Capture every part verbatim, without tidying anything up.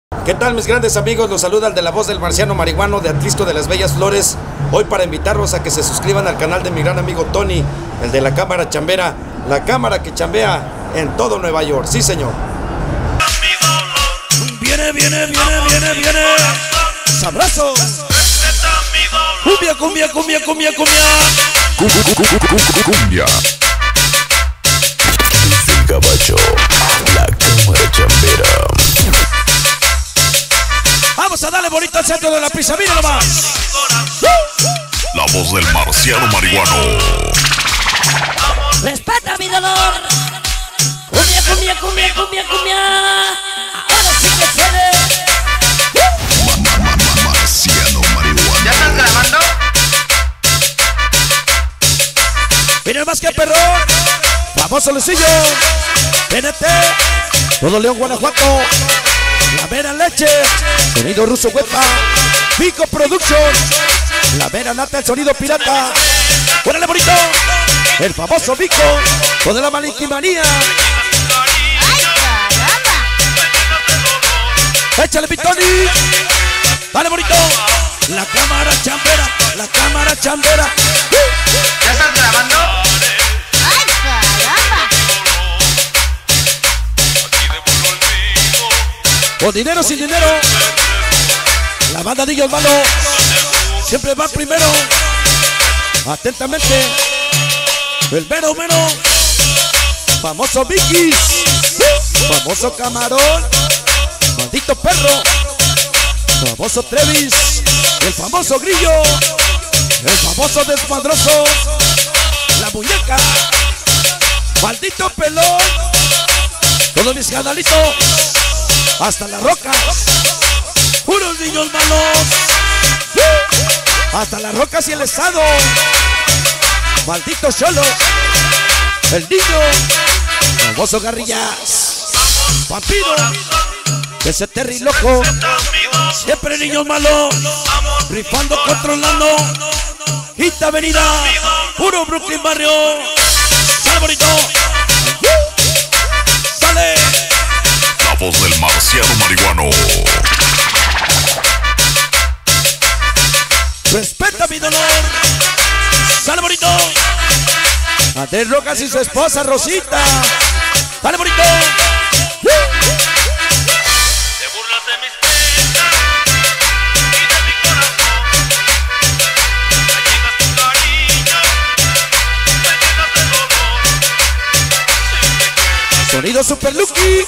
¿Qué tal, mis grandes amigos? Los saluda el de la voz del marciano marihuano de Atlisco de las Bellas Flores. Hoy para invitarlos a que se suscriban al canal de mi gran amigo Tony, el de la cámara chambera, la cámara que chambea en todo Nueva York. Sí, señor. Viene, viene, viene, viene, viene. Sabroso. Cumbia, cumbia, cumbia, cumbia, cumbia. Cumbia. Desde el Gabacho, la cámara chambera. Vamos a darle bonito al centro de la pista, mira nomás. La voz del marciano marihuano. Respeta mi dolor. Cumbia, cumbia, cumbia, cumbia, cumbia. Ahora sí que suene. Marciano marihuano. ¿Ya estás grabando? Miren más que perro. Famoso Lucillo. T N T. Todo León, Guanajuato. La Vera Leche. Sonido ruso huepa. Pico Production. La Vera Nata, el sonido pirata. ¡Órale bonito! El famoso Vico. Toda la maliquimanía. Échale Pitoni. Dale bonito. La cámara chambera. La cámara chambera. ¿Ya estás grabando? ¡Ay, caramba! Con dinero, sin dinero. La banda Dillo Malo siempre va primero. Atentamente. El mero mero. Famoso Vikis. Famoso Camarón. Maldito Perro. Famoso Trevis. El famoso Grillo. El famoso Desmadroso. La Muñeca. Maldito Pelón. Todos mis canalitos. Hasta La Roca. Puros niños malos. Hasta Las Rocas y el Estado. Maldito Cholo. El niño. Famoso Garrillas. Vampiro. Ese Terry loco. Siempre niños malos. Rifando, controlando. Quinta Avenida. Puro Brooklyn Barrio. Sale bonito. Sale. La voz del marciano marihuano. Respeta mi dolor. Sale bonito. Andrés Rojas y su esposa Rosita. Sale bonito. Te burlas de mis penas y de mi corazón. Me llegas tu cariño, me llegas el dolor. Sonido Super Lucky.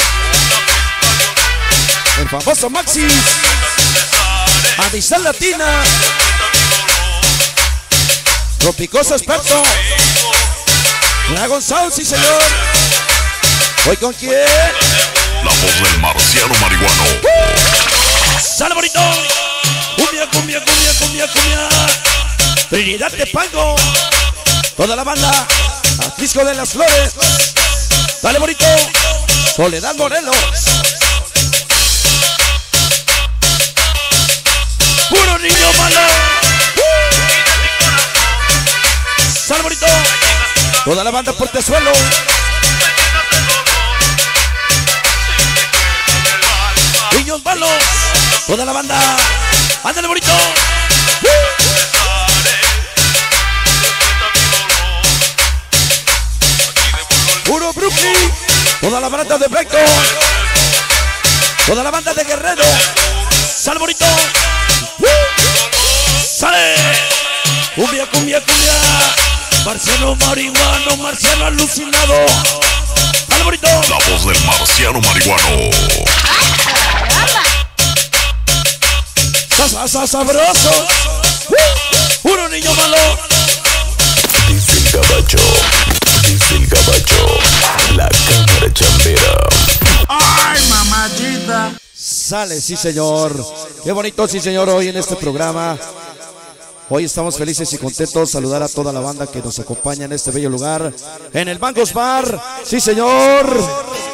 El famoso Maxi. Amistad Latina. Tropicoso Experto. Dragon Sound, sí señor. ¿Hoy con quién? La voz del marciano marihuano. ¡Sale bonito! Cumbia, cumbia, cumbia, cumbia, cumbia. Trinidad de Pango. Toda la banda. Atlisco de las Flores. Dale bonito. Soledad Morelos. Puro niño malo. Sale bonito. Toda la banda Portezuelo. Niños malos. Toda la banda. Ándale bonito. Puro Brooklyn. Toda la banda de Breakdown. Toda la banda de Guerrero. Sale bonito. Sale. Cumbia, cumbia, cumbia. Marciano marihuano, marciano alucinado. Sale bonito. La voz del marciano marihuano. Sa, sa, sabroso. Puro niño malo. Desde el Gabacho. Desde el Gabacho, la cámara chambera. ¡Ay, mamachita! Sale, sí señor. Qué bonito, sí señor, hoy en este programa. Hoy estamos felices y contentos. Saludar a toda la banda que nos acompaña en este bello lugar. En el Mangos Bar. Sí señor.